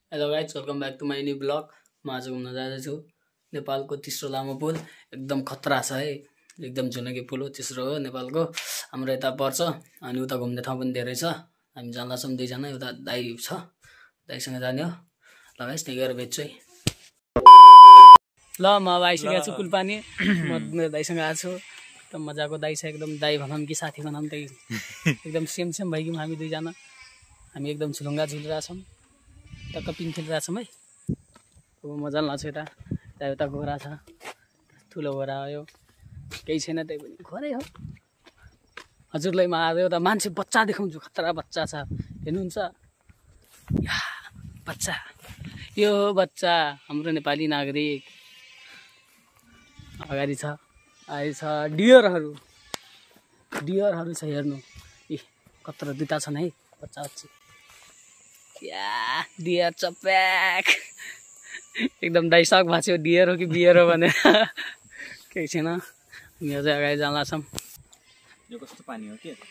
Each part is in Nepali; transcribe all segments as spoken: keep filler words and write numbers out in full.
Hello guys, welcome back to my new blog. म आज घुम्न जाँदैछु नेपालको तेस्रो लामो पुल। एकदम खतरा छ है, एकदम झुनेकी पुल हो, तेस्रो हो नेपालको। हाम्रो यता पर्छ अनि उता घुम्ने ठाउँ पनि धेरै छ। हामी जाँदा छौँ दुईजना, एउटा दाई छ, दाईसँग जाने हो। ल गाइज, त्यही गएर भेट्छु है। ल म अब आइसकेको छु कुलपानी। म मेरो दाईसँग आएको छु। एकदम मजाको दाई छ, एकदम दाई भनौँ कि साथी भनौँ, त्यही एकदम सेम सेम भइगयौँ हामी दुईजना। हामी एकदम झुलुङ्गा झुलिरहेछौँ, टक्क पिङ खेलिरहेछौँ है। अब मजा लाग्छ। यता त्यहाँ उता घोडा छ, ठुलो घोडा हो यो, केही छैन, त्यही पनि घोरै हो। हजुरलाई म आज एउटा मान्छे बच्चा देखाउँछु, खतरा बच्चा छ, हेर्नुहुन्छ? या बच्चा, यो हो बच्चा, हाम्रो नेपाली नागरिक। अगाडि छ, अगाडि छ डियरहरू, डियरहरू छ, हेर्नु। ए कत्रो दुईवटा छन् है बच्चा बच्ची। या डियर चप्याक, एकदम दाइसक भएको थियो, डियर हो कि बियर हो भनेर। केही छैन, यहाँ चाहिँ अगाडि जान लाग्छौँ। यो कस्तो पानी हो के?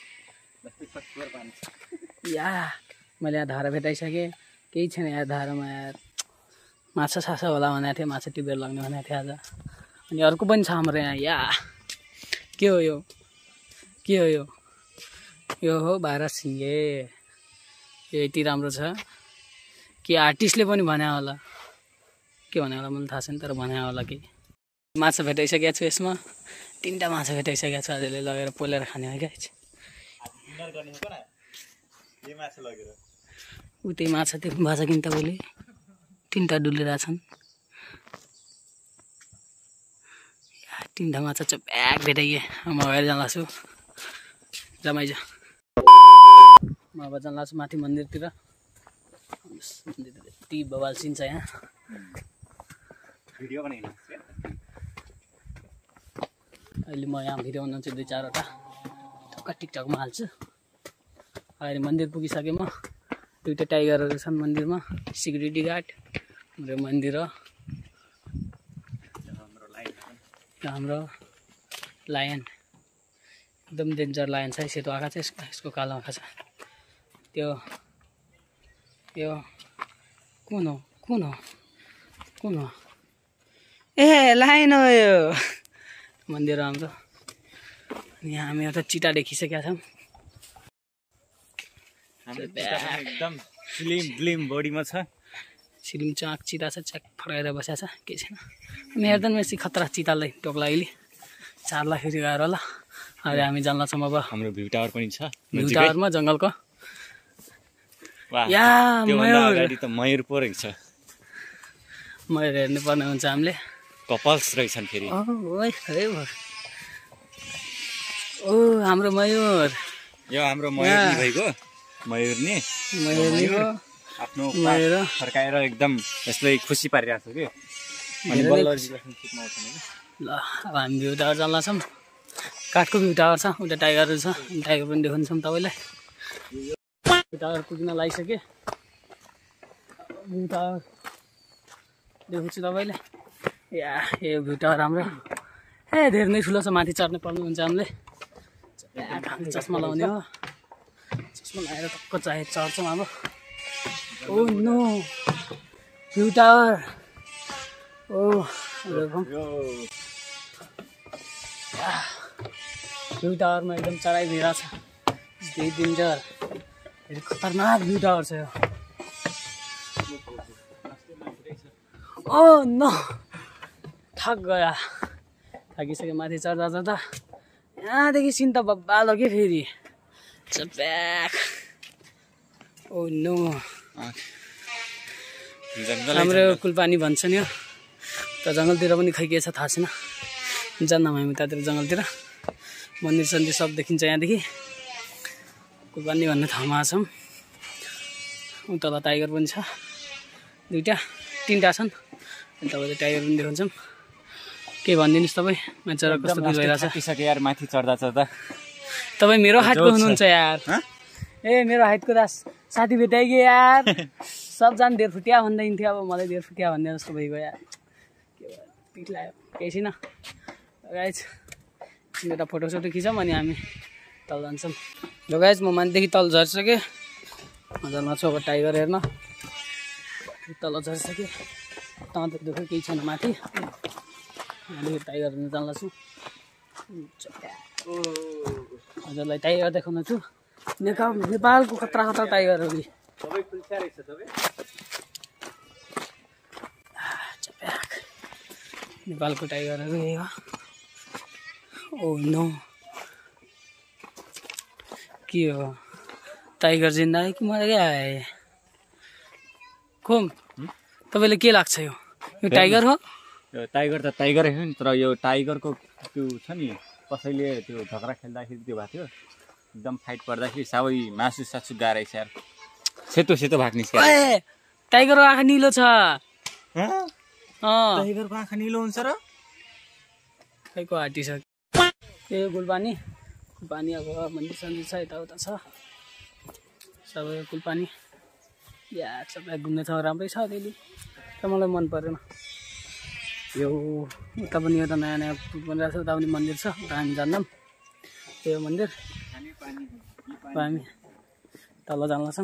या मैले यहाँ धारा भेटाइसकेँ, केही छैन यहाँ धारामा। यार माछा साछा होला भनेको थिएँ, माछा टिपेर लग्ने भनेको थिएँ आज। अनि अर्को पनि छ हाम्रो यहाँ। या के हो यो, के हो यो? यो हो बाह्र सिङ्गे। यो यति राम्रो छ कि आर्टिस्टले पनि भने होला, के भने होला मलाई थाहा छैन, तर भने होला कि। माछा भेटाइसकेको छु यसमा, तिनवटा माछा भेटाइसकेको छु। आजले लगेर पोलेर खाने हो क्या। ऊ त्यही माछा देख्नु भएको छ कि तपाईँले, तिनवटा डुलिरहेछन्। तिनवटा माछा चप्याक भेटाइए। म अगाडि जान लाग्छु, जमाइज। म अब जान लाग्छु माथि मन्दिरतिर। मन्दिरतिर यति बवाल सिन छ यहाँ। भिडियो बनाइनु अहिले म यहाँ भिडियो बनाउँछु दुई चारवटा, टक्क टिकटकमा हाल्छु। अहिले मन्दिर पुगिसकेँ म। दुइटा टाइगरहरू छन् मन्दिरमा, सिक्युरिटी गार्ड। हाम्रो मन्दिर हो, हाम्रो लायन, एकदम डेन्जर लायन छ। सेतो आँखा छ यसको, यसको कालो आँखा छ। त्यो यो कुन हो, कुन हो, कुन हो? ए लायन हो यो। मन्दिर हो हाम्रो। यहाँ हामी एउटा चिता देखिसकेका छौँ। एकदम स्लिम ब्लिम बडीमा छ, सिलिम चाक चिता छ, च्याक फर्काएर बसेको छ, केही छैन। अनि हेर्दा पनि यति खतरा चितालाई टोक्ला अहिले चार्दाखेरि गएर होला। अहिले हामी जान लाग्छौँ अब। हाम्रो भ्यू टावर पनि छ, भ्यू टावरमा जङ्गलको। वाह, या त्योभन्दा अगाडि त मयूर पो रहेछ। मयूर हेर्नु पर्ने हुन्छ हामीले। कपल्स रहेछन् फेरि। ओ हाम्रो मयूर, यो हाम्रो मयूर नि भइगयो। मयूर नि मयूर नि हो, आफ्नो मयूर फर्काएर एकदम यसलाई खुसी पारिरहेको छ कि। अनि ल अब हामी भ्यू टावर जान लाग्छौँ। काठको भ्यू टावर छ, उता टाइगरहरू छ, टाइगर पनि देखाउँछौँ तपाईँलाई। भ्यू टावर पुग्न लागिसकेँ। भ्यू टावर देखाउँछु तपाईँलाई। या यो भ्यू टावर हाम्रो। ए धेरै नै ठुलो छ, माथि चढ्नु पर्नुहुन्छ हामीले। चस्मा लाउने हो, चस्मा लगाएर टक्क चाहे चढ्छौँ अब। ओ नो भ्यू टावर। ओ भ्यू टावरमा एकदम चढाइ भिड छ, धेरै डेन्जर, धेरै खतरनाक भ्यू टावर छ यो। ओ नो थक गयो, थाकिसक्यो माथि चढ्दा चढ्दा। यहाँदेखि सिन त बब्बालो के फेरि चप्याक। ओ नो हाम्रो कुलपानी भन्छ नि, त जङ्गलतिर पनि खै के छ थाहा छैन। जान्नौँ हामी त्यहाँतिर जङ्गलतिर। मन्दिर सन्दिर सब देखिन्छ यहाँदेखि। कुलपानी भन्ने ठाउँमा छौँ। उता टाइगर पनि छ, दुइटा तिनवटा छन्। अनि तपाईँले टाइगर पनि देखाउँछौँ। के भनिदिनुहोस् तपाईँ, मान्छेहरू कस्तो फिल भइरहेछ? थाकिसक्यो यार माथि चढ्दा चढ्दा। तपाईँ मेरो हाइटको हुनुहुन्छ यार। ए मेरो हाइटको दास साथी भेटाइगयो यार। सबजना डेढ फुटिया भन्दै थियो, अब मलाई डेढ फुटिया भन्ने जस्तो भइगयो यार। के भयो, पिट लाग्यो, केही छैन। गाइज एउटा फोटोसोटो खिचौँ अनि हामी तल जान्छौँ। ल गाइज म माथिदेखि तल झरिसकेँ। मजा लाग्छ अब टाइगर हेर्न। तल झरिसक्यो त त दुःख केही छैन माथि अलिकति टाइगर हेर्न जान लाग्छु हजुरलाई टाइगर देखाउन छु नेपालको खतरा खतरा टाइगरहरू सबै खुल्छा रहेछ सबै नेपालको टाइगरहरू यही हो ओ नो के हो टाइगर जिन्दा आयो कि मर गया है खोम तपाईँले के लाग्छ यो यो टाइगर हो यो टाइगर त टाइगरै हो नि तर यो टाइगरको त्यो छ नि कसैले त्यो झगडा खेल्दाखेरि त्यो भएको थियो एकदम फाइट पर्दाखेरि सबै मासु सासु गाह्रै छ यार सेतो सेतो भाग निस्क्यो ए टाइगरको आँखा निलो छ टाइगरको आँखा निलो हुन्छ र खैको हाटी छ ए गुलपानी गुलपानी अब मन्दिर सन्दिर छ यताउता छ सबै गुलपानी या सबै घुम्ने ठाउँ राम्रै छ अलिअलि तर मलाई मन परेन यो उता पनि एउटा नयाँ नयाँ बनिरहेको छ उता पनि मन्दिर छ उता हामी जान्दैनौँ त्यो मन्दिर हामी तल जान लाग्छौँ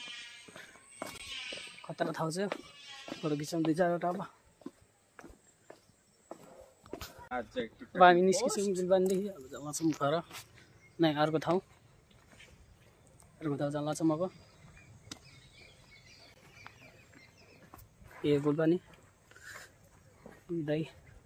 खतरा ठाउँ चाहिँ फोटो खिच्छौँ दुई चारवटा अब अब हामी निस्किसक्यौँ गुलपानीदेखि अब जान लाग्छौँ घर नै अर्को ठाउँ अर्को ठाउँ जान लाग्छौँ अब ए गुलपानी दाइ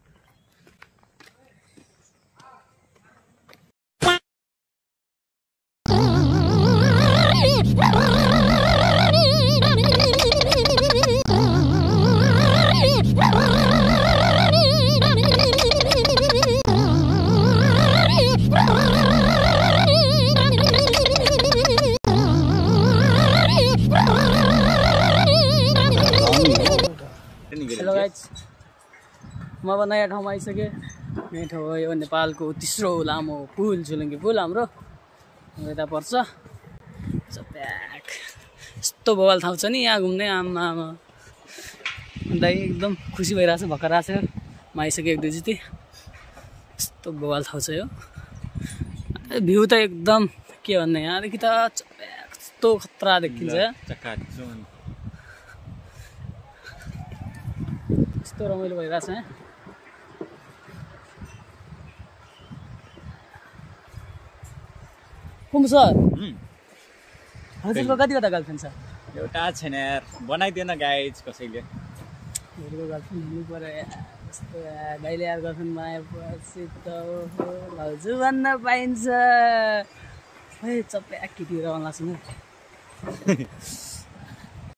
हेलो गाइज म अब नयाँ ठाउँमा आइसकेँ नयाँ ठाउँ हो यो नेपालको तेस्रो लामो पुल झुलुङ्गे पुल हाम्रो यता पर्छ चप्याक यस्तो बवाल ठाउँ छ नि यहाँ घुम्ने आमा आमा दाइ एकदम खुसी भइरहेछ भर्खर आएको छ म आइसकेँ एक दुईचोटि यस्तो बवाल ठाउँ छ यो भ्यू त एकदम के भन्ने यहाँदेखि त चप्याक यस्तो खतरा देखिन्छ यस्तो रमाइलो भइरहेछ यहाँ कुम सर हजुरको कतिवटा गर्लफ्रेन्ड छ एउटा छैन यार बनाइदिएन गाइज कसैले हजुरको गर्लफ्रेन्ड हुनु पर्यो यस्तो गाईले यार गर्लफ्रेन्ड बनाएपछि त भाउजू भन्न पाइन्छ है चप्पै केटीहरू आउन लाग्छ